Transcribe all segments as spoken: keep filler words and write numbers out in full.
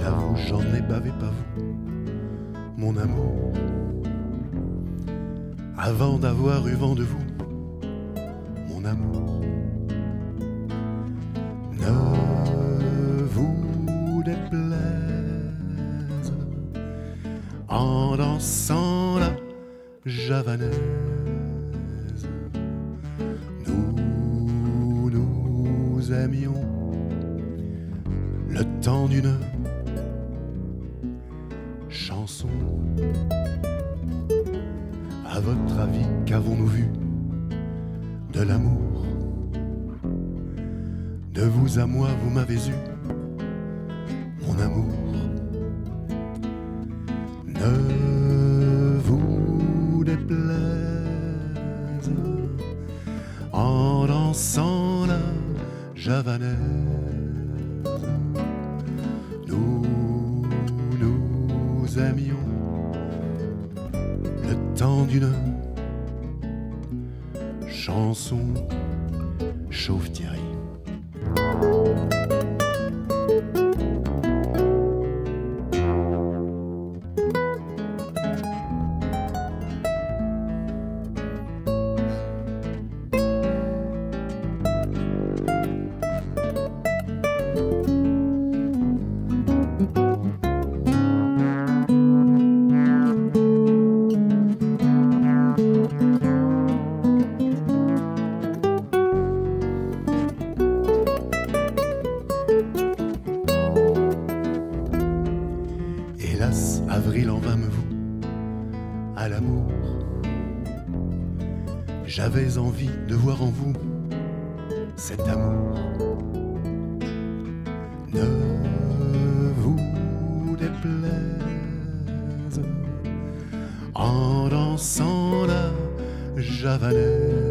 J'avoue, j'en ai bavé, pas vous, mon amour. Avant d'avoir eu vent de vous, mon amour. Ne vous déplaise en dansant la javanaise. Nous nous aimions le temps d'une chanson. À votre avis, qu'avons-nous vu de l'amour? De vous à moi, vous m'avez eu, mon amour. Ne vous déplaise en dansant la javanaise. Nous nous aimions le temps d'une chanson. Chauve Thierry. Hélas, avril en vain me voue à l'amour. J'avais envie de voir en vous cet amour. Ne vous déplaise en dansant la javanaise.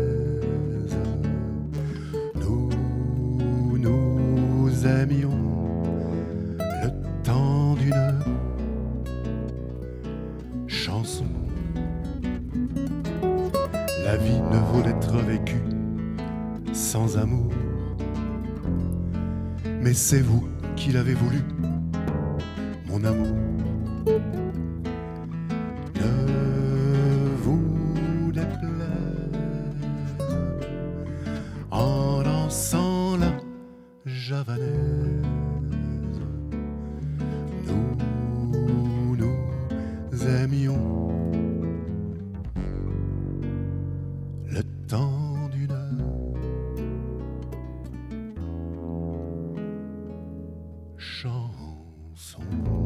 Nous nous aimions le temps d'une chanson. La vie ne vaut d'être vécue sans amour, mais c'est vous qui l'avez voulu, mon amour. Ne vous déplaise en dansant la javanaise. Nous nous aimions le temps d'une chanson.